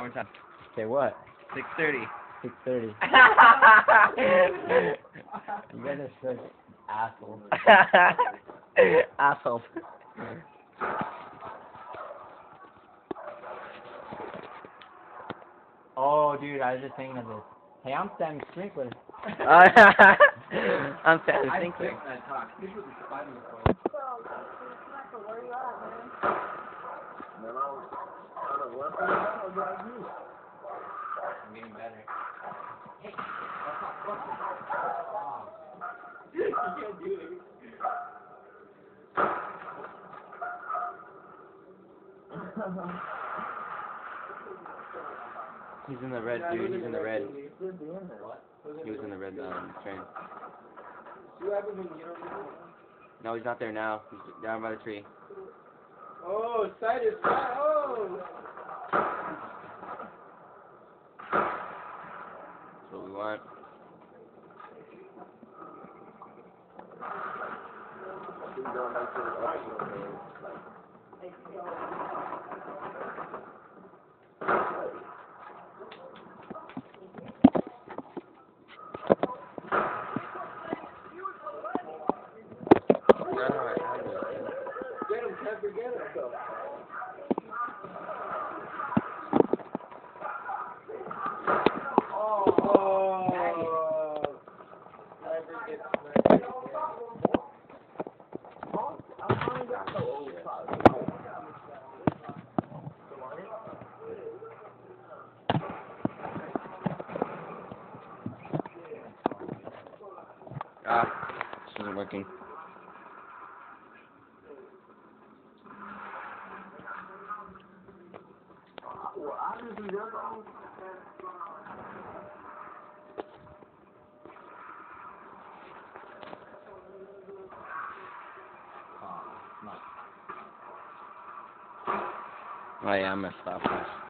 more time. Okay, what? 6:30. 6:30. You guys are such assholes. Assholes. Oh, dude, I was just thinking of this. Hey, I'm Sammy Sprinkler. I'm Sam Sinclair. I'm getting better. Hey, you can't do it. He's in the red, dude. He's in the red. What? He was in the red train. No, he's not there now. He's down by the tree. Oh, side is flat. Oh! That's what we want. Get him, Pepper, get him. This isn't working. Oh yeah, I'm gonna stop this.